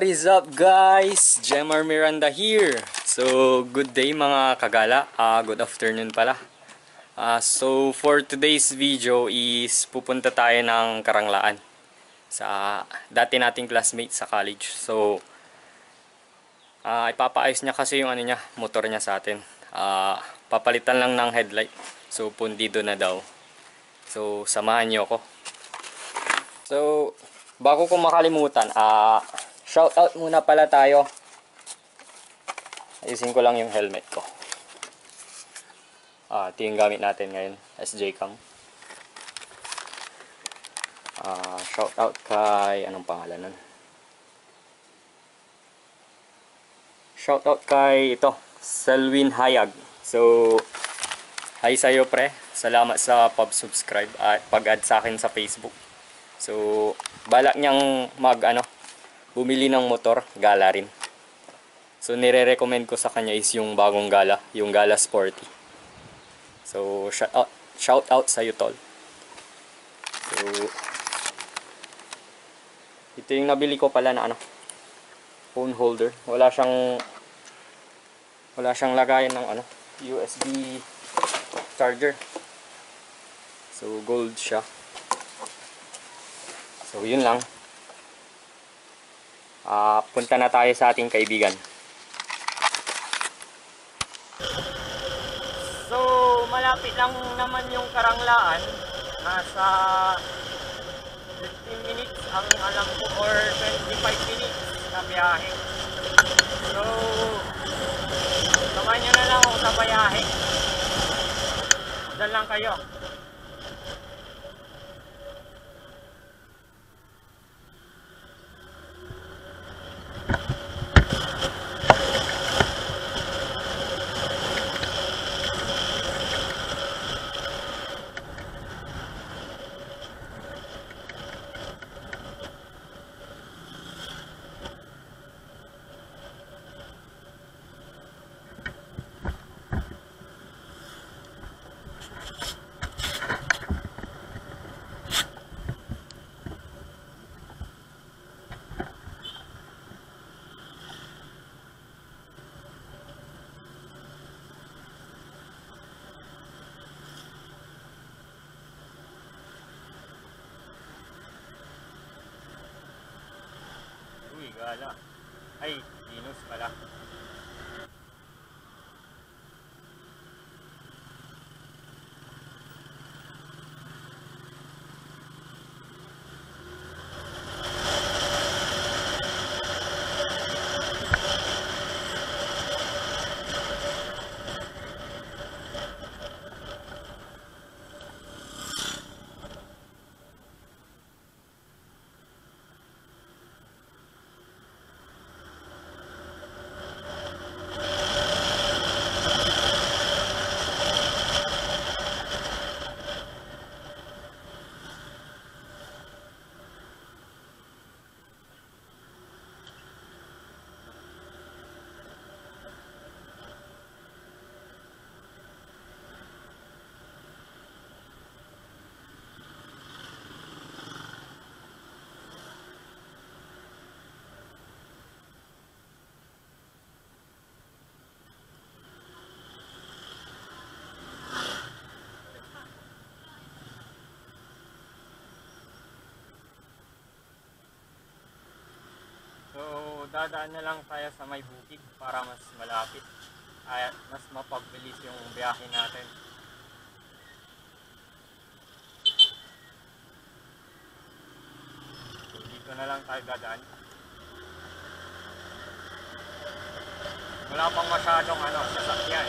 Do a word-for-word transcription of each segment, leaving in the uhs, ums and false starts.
What is up guys? Jemar Miranda here. So good day mga kagala, uh, good afternoon pala. uh, So for today's video is pupunta tayo ng Karanglaan sa dati nating classmate sa college. So uh, ipapaayos niya kasi yung ano niya, motor niya sa atin. uh, Papalitan lang ng headlight. So pundido na daw. So samahan niyo ako. So bago ko makalimutan, ah uh, shout out muna pala tayo. Ayusin ko lang yung helmet ko. Ah, ito yung gamit natin ngayon, S J Cam. Ah, shout out kay anong pangalan nun? Shout out kay ito, Selwyn Hayag. So, hi sa'yo pre. Salamat sa pag-subscribe at pag-add sa akin sa Facebook. So, balak niyang mag ano, bumili ng motor, Gala rin. So nire-recommend ko sa kanya is yung bagong Gala, yung Gala Sporty. So shout out, shout out sa iyo tol. So ito yung nabili ko pala na ano, phone holder. Wala siyang wala siyang lagayan ng ano, U S B charger. So gold siya. So yun lang. Uh, punta na tayo sa ating kaibigan. So malapit lang naman yung Karanglaan. Nasa fifteen minutes ang alam ko, or twenty-five minutes na biyahe. So samahan nyo na lang ako sa biyahe. Diyan lang kayo. Gala. Ay, Venus pala. So, dadaan na lang tayo sa may bukid para mas malapit at mas mapagbilis yung biyahe natin. So, dito na lang tayo dadaan. Wala pang masyadong ano, sasakyan.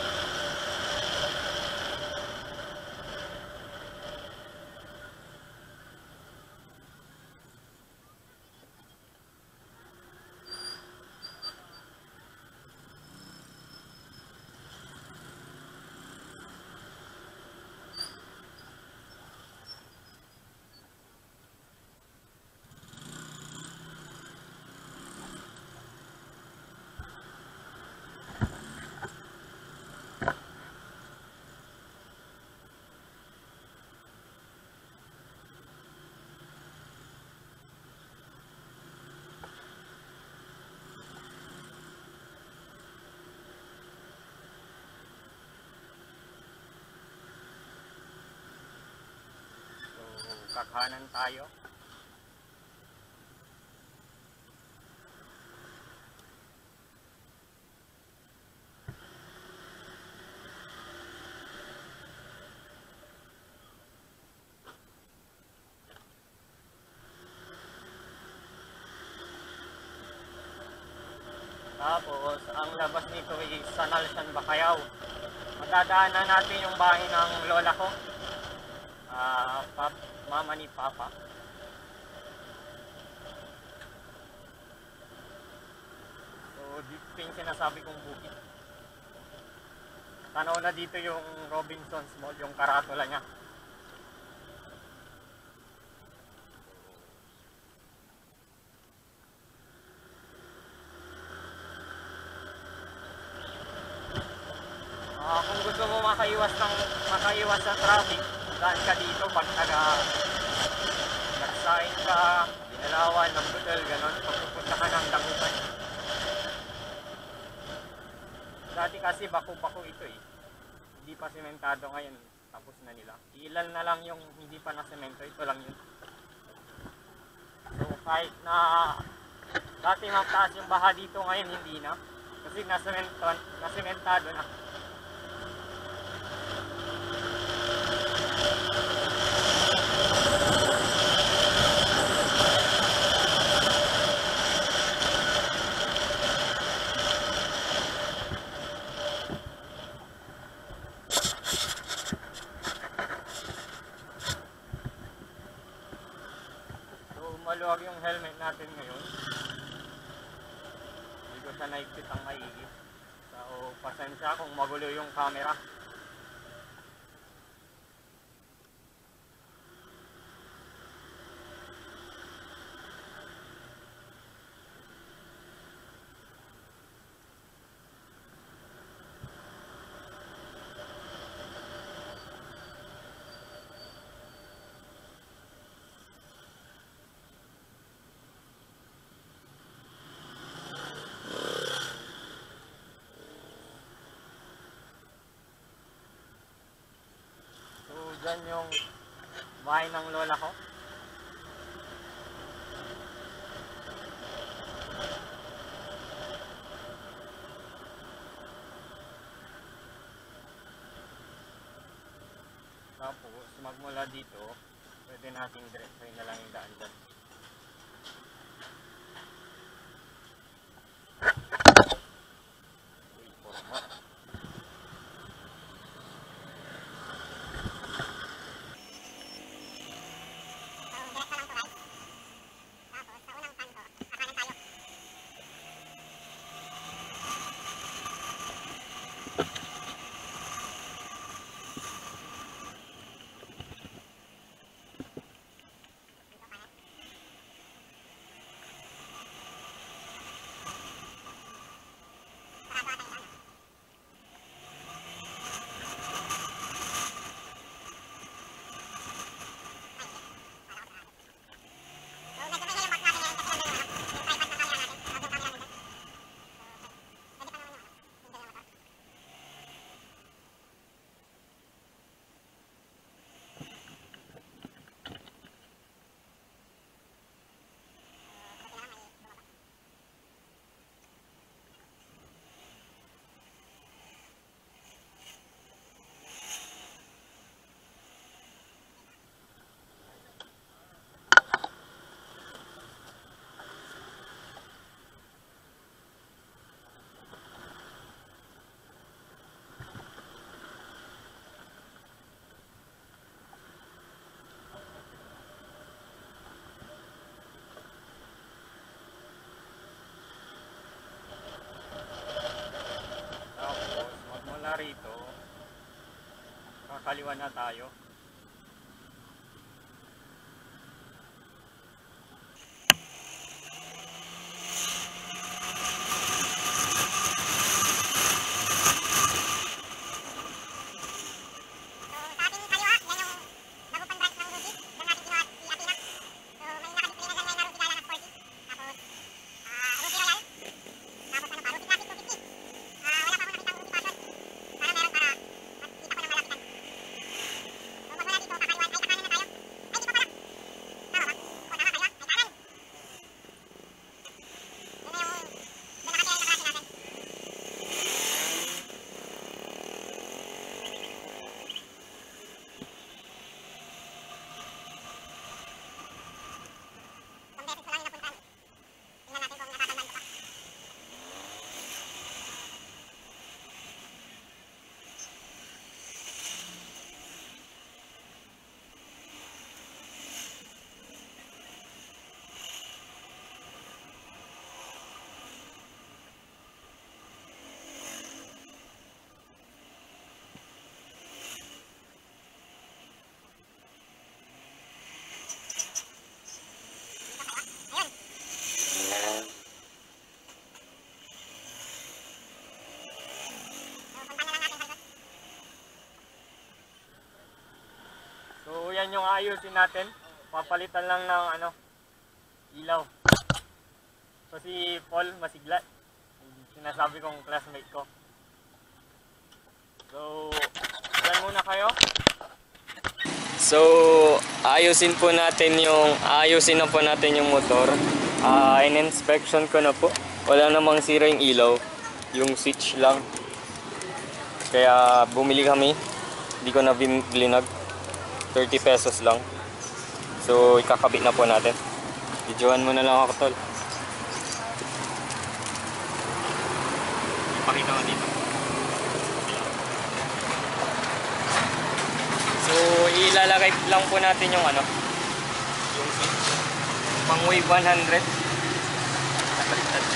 kakanan tayo. Tapos, ang labas nito ay Sanalsan, Bacayao. Madadaanan natin yung bahay ng lola ko. Uh, pap, mama ni Papa. So, dito yung sinasabi kong bukid. Tanaw na dito yung Robinson's Mall, yung karatula niya. Uh, kung gusto mo makaiwas ng makaiwas sa traffic, daan ka dito pag taga nagsain ka, Binalawan, ng Budol, ganon, pagpupunta ka ng Dagupan. Dati kasi bako-bako ito eh. Hindi pa sementado, ngayon tapos na nila. Ilan na lang yung hindi pa na semento, ito lang yun. So kahit na dati mataas yung baha dito, ngayon hindi na. Kasi nasemento, nasementado na. Maluwag yung helmet natin ngayon. Hindi ko siya naigpit ang maigi. So, pasensya kung magulo yung camera. Diyan yung bahay ng lola ko. Tapos magmula dito, pwede nating diretso na lang yung daan dyan. Rito, kakaliwa na tayo. yan yung ayusin natin. Papalitan lang ng ano, ilaw. So si Paul masigla. Sinasabi kong classmate ko. So, dyan muna kayo. So, ayusin po natin yung ayusin na po natin yung motor. Ah, uh, in-inspection ko na po. Wala namang sira yung ilaw, yung switch lang. Kaya bumili kami. Hindi ko na binlinag. thirty pesos lang. So, ikakabit na po natin. Videoan mo na lang ako, tol. Ipakita nga dito. So, ilalagay lang po natin yung ano, yung switch. Pang wave one hundred. Nakaliktad.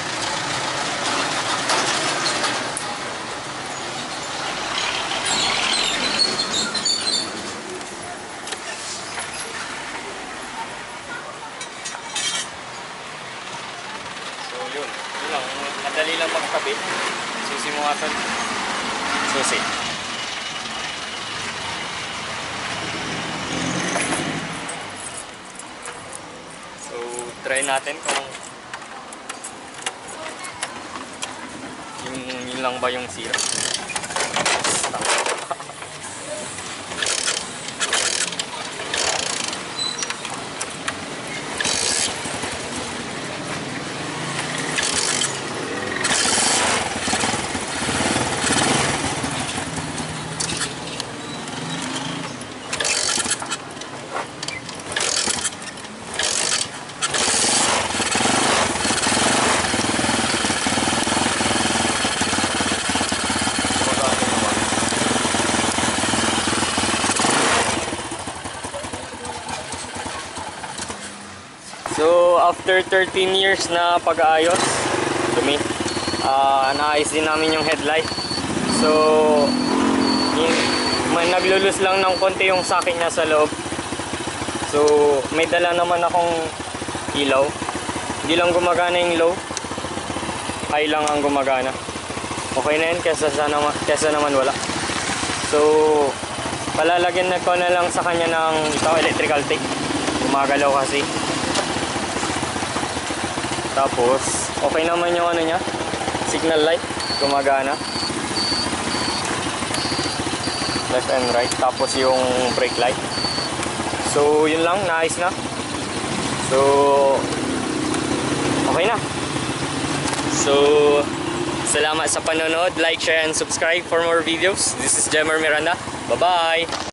Yun, yun lang, madali lang magkabit. Susi mo nga ito. Susi. So, try natin kung yung yun lang ba yung sira. So, after thirteen years na pag-aayos, dumi, uh, naayos din namin yung headlight. So, yun, may naglulus lang ng konti yung sakin niya sa loob. So, may dala naman akong ilaw. Hindi lang gumagana yung low, high lang ang gumagana. Okay na yun, kesa, naman, kesa naman wala. So, palalagyan na ko na lang sa kanya ng ito, electrical tape. Gumagalaw kasi. Tapos, okay naman yung ano niya, signal light, gumagana. Left and right. Tapos yung brake light. So, yun lang, naayos na. So, okay na. So, salamat sa panonood. Like, share, and subscribe for more videos. This is Jemar Miranda. Bye-bye!